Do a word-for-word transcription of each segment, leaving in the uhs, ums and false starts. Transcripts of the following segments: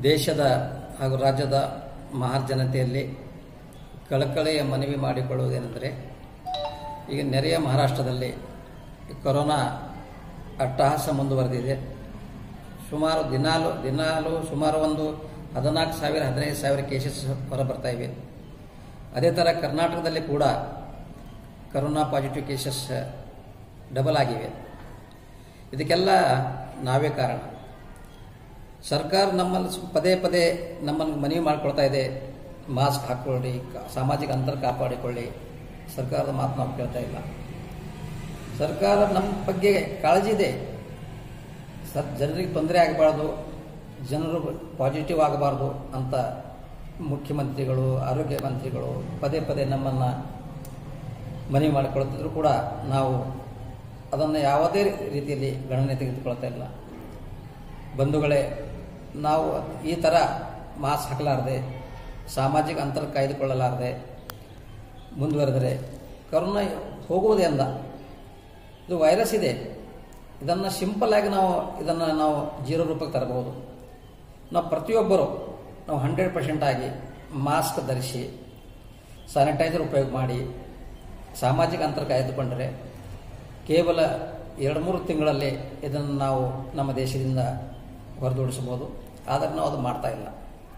ದೇಶದ ಹಾಗೂ ರಾಜ್ಯದ ಮಹಾರ್ ಜನತೆಯಲ್ಲಿ ಕಳಕಳಿಯ ಮನವಿ ಮಾಡಿಕೊಳ್ಳುವುದೇನೆಂದರೆ, ಈಗ ನೆರೆಯ ಮಹಾರಾಷ್ಟ್ರದಲ್ಲಿ ಕೊರೋನಾ ಅಟ್ಟಹಾಸ ಮುಂದುವರೆದಿದೆ. ಸುಮಾರು ದಿನಾಲು ದಿನಾಲು ಸುಮಾರು ಒಂದು ಹದಿನಾಲ್ಕು ಸಾವಿರ ಹದಿನೈದು ಸಾವಿರ ಕೇಸಸ್ ಹೊರಬರ್ತಾ ಇವೆ. ಅದೇ ಥರ ಕರ್ನಾಟಕದಲ್ಲಿ ಕೂಡ ಕೊರೋನಾ ಪಾಸಿಟಿವ್ ಕೇಸಸ್ ಡಬಲ್ ಆಗಿವೆ. ಇದಕ್ಕೆಲ್ಲ ನಾವೇ ಕಾರಣ. ಸರ್ಕಾರ ನಮ್ಮಲ್ಲಿ ಪದೇ ಪದೇ ನಮ್ಮನ್ನು ಮನವಿ ಮಾಡಿಕೊಳ್ತಾ ಇದೆ, ಮಾಸ್ಕ್ ಹಾಕ್ಕೊಳ್ಳಿ, ಸಾಮಾಜಿಕ ಅಂತರ ಕಾಪಾಡಿಕೊಳ್ಳಿ. ಸರ್ಕಾರದ ಮಾತು ನಾವು ಕೇಳ್ತಾ ಇಲ್ಲ. ಸರ್ಕಾರ ನಮ್ಮ ಬಗ್ಗೆ ಕಾಳಜಿ ಇದೆ. ಸರ್ ಜನರಿಗೆ ತೊಂದರೆ ಆಗಬಾರ್ದು, ಜನರು ಪಾಸಿಟಿವ್ ಆಗಬಾರ್ದು ಅಂತ ಮುಖ್ಯಮಂತ್ರಿಗಳು, ಆರೋಗ್ಯ ಮಂತ್ರಿಗಳು ಪದೇ ಪದೇ ನಮ್ಮನ್ನು ಮನವಿ ಮಾಡಿಕೊಳ್ತಿದ್ರು ಕೂಡ ನಾವು ಅದನ್ನು ಯಾವುದೇ ರೀತಿಯಲ್ಲಿ ಗಣನೆ ತೆಗೆದುಕೊಳ್ತಾ ಇಲ್ಲ. ಬಂಧುಗಳೇ, ನಾವು ಈ ಥರ ಮಾಸ್ಕ್ ಹಾಕಲಾರದೆ, ಸಾಮಾಜಿಕ ಅಂತರ ಕಾಯ್ದುಕೊಳ್ಳಲಾರದೆ ಮುಂದುವರೆದರೆ ಕೊರೋನಾ ಹೋಗುವುದೇ ಅಂದ. ಇದು ವೈರಸ್ ಇದೆ. ಇದನ್ನು ಸಿಂಪಲ್ ಆಗಿ ನಾವು ಇದನ್ನು ನಾವು ಜೀರೋ ರೂಪಕ್ಕೆ ತರಬಹುದು. ನಾವು ಪ್ರತಿಯೊಬ್ಬರು ನಾವು ಹಂಡ್ರೆಡ್ ಪರ್ಸೆಂಟ್ ಆಗಿ ಮಾಸ್ಕ್ ಧರಿಸಿ, ಸ್ಯಾನಿಟೈಸರ್ ಉಪಯೋಗ ಮಾಡಿ, ಸಾಮಾಜಿಕ ಅಂತರ ಕಾಯ್ದುಕೊಂಡರೆ ಕೇವಲ ಎರಡು ಮೂರು ತಿಂಗಳಲ್ಲಿ ಇದನ್ನು ನಾವು ನಮ್ಮ ದೇಶದಿಂದ ಹೊರದೂಡಿಸಬಹುದು. ಆದರೆ ನಾವು ಅದು ಮಾಡ್ತಾ ಇಲ್ಲ.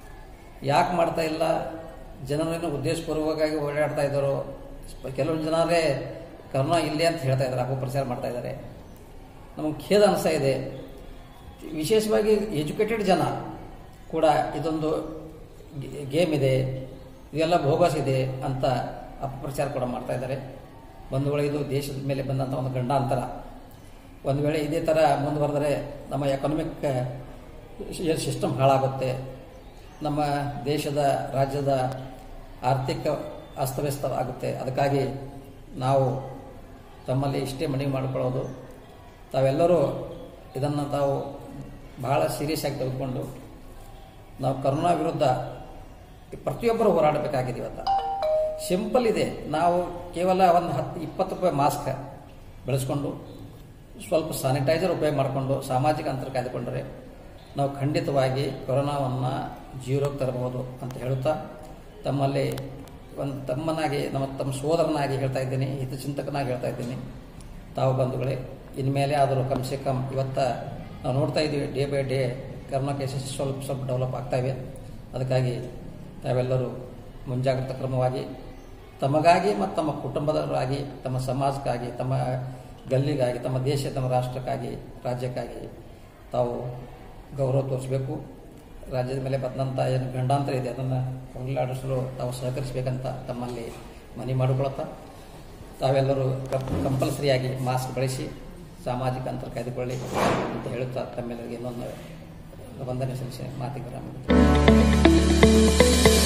ಯಾಕೆ ಮಾಡ್ತಾ ಇಲ್ಲ? ಜನರನ್ನು ಉದ್ದೇಶಪೂರ್ವಕವಾಗಿ ಓಡಾಡ್ತಾ ಇದ್ದಾರೋ, ಕೆಲವೊಂದು ಜನರೇ ಕರೋನಾ ಇಲ್ಲಿ ಅಂತ ಹೇಳ್ತಾ ಇದ್ದಾರೆ, ಅಪಪ್ರಚಾರ ಮಾಡ್ತಾ ಇದ್ದಾರೆ. ನಮಗೆ ಖೇದ ಅನಿಸ್ತಾ ಇದೆ. ವಿಶೇಷವಾಗಿ ಎಜುಕೇಟೆಡ್ ಜನ ಕೂಡ ಇದೊಂದು ಗೇಮ್ ಇದೆ, ಇದೆಲ್ಲ ಬೋಗಸ್ ಇದೆ ಅಂತ ಅಪಪ್ರಚಾರ ಕೂಡ ಮಾಡ್ತಾ ಇದ್ದಾರೆ. ಬಂಧುಗಳು, ಇದು ದೇಶದ ಮೇಲೆ ಬಂದಂಥ ಒಂದು ಗಂಡಾಂತರ. ಒಂದು ವೇಳೆ ಇದೇ ಥರ ಮುಂದುವರೆದರೆ ನಮ್ಮ ಎಕನಾಮಿಕ್ ಸಿಸ್ಟಮ್ ಹಾಳಾಗುತ್ತೆ. ನಮ್ಮ ದೇಶದ ರಾಜ್ಯದ ಆರ್ಥಿಕ ಅಸ್ತವ್ಯಸ್ತ ಆಗುತ್ತೆ. ಅದಕ್ಕಾಗಿ ನಾವು ತಮ್ಮಲ್ಲಿ ಇಷ್ಟೇ ಮನವಿ ಮಾಡಿಕೊಳ್ಳೋದು, ತಾವೆಲ್ಲರೂ ಇದನ್ನು ತಾವು ಬಹಳ ಸೀರಿಯಸ್ ಆಗಿ ತೆಗೆದುಕೊಂಡು ನಾವು ಕೊರೋನಾ ವಿರುದ್ಧ ಪ್ರತಿಯೊಬ್ಬರು ಹೋರಾಡಬೇಕಾಗಿದೆ. ಇವತ್ತು ಸಿಂಪಲ್ ಇದೆ. ನಾವು ಕೇವಲ ಒಂದು ಹತ್ತು ಇಪ್ಪತ್ತು ರೂಪಾಯಿ ಮಾಸ್ಕ್ ಬಳಸ್ಕೊಂಡು, ಸ್ವಲ್ಪ ಸ್ಯಾನಿಟೈಸರ್ ಉಪಯೋಗ ಮಾಡಿಕೊಂಡು, ಸಾಮಾಜಿಕ ಅಂತರ ಕಾಯ್ದುಕೊಂಡರೆ ನಾವು ಖಂಡಿತವಾಗಿ ಕೊರೋನಾವನ್ನು ಜೀರೋಗೆ ತರಬಹುದು ಅಂತ ಹೇಳುತ್ತಾ, ತಮ್ಮಲ್ಲಿ ಒಂದು ತಮ್ಮನಾಗಿ, ನಮ್ಮ ತಮ್ಮ ಸೋದರನಾಗಿ ಹೇಳ್ತಾ ಇದ್ದೀನಿ, ಹಿತಚಿಂತಕನಾಗಿ ಹೇಳ್ತಾ ಇದ್ದೀನಿ. ತಾವು ಬಂಧುಗಳೇ, ಇನ್ಮೇಲೆ ಆದರೂ ಕಮ್ಸೆ ಕಮ್ ಇವತ್ತು ನಾವು ನೋಡ್ತಾ ಇದ್ದೀವಿ, day by day corona cases ಸ್ವಲ್ಪ ಸ್ವಲ್ಪ ಡೆವಲಪ್ ಆಗ್ತಾಯಿವೆ. ಅದಕ್ಕಾಗಿ ತಾವೆಲ್ಲರೂ ಮುಂಜಾಗ್ರತಾ ಕ್ರಮವಾಗಿ ತಮಗಾಗಿ ಮತ್ತು ತಮ್ಮ ಕುಟುಂಬದವರಾಗಿ, ತಮ್ಮ ಸಮಾಜಕ್ಕಾಗಿ, ತಮ್ಮ ಗಲ್ಲಿಗಾಗಿ, ತಮ್ಮ ದೇಶ, ತಮ್ಮ ರಾಷ್ಟ್ರಕ್ಕಾಗಿ, ರಾಜ್ಯಕ್ಕಾಗಿ ತಾವು ಗೌರವ ತೋರಿಸಬೇಕು. ರಾಜ್ಯದ ಮೇಲೆ ಬಂದಂಥ ಏನು ಗಂಡಾಂತರ ಇದೆ ಅದನ್ನು ಹೋಗಲಾಡಿಸಲು ತಾವು ಸಹಕರಿಸಬೇಕಂತ ತಮ್ಮಲ್ಲಿ ಮನವಿ ಮಾಡಿಕೊಳ್ಳುತ್ತಾ, ತಾವೆಲ್ಲರೂ ಕಂಪಲ್ಸರಿಯಾಗಿ ಮಾಸ್ಕ್ ಬಳಸಿ, ಸಾಮಾಜಿಕ ಅಂತರ ಕಾಯ್ದುಕೊಳ್ಳಿ ಅಂತ ಹೇಳುತ್ತಾ ತಮ್ಮೆಲ್ಲರಿಗೆ ಇನ್ನೊಂದು ವಂದನೆ ಸಲ್ಲಿಸಿ ಮಾತಿಗೆ ವಿರಾಮ.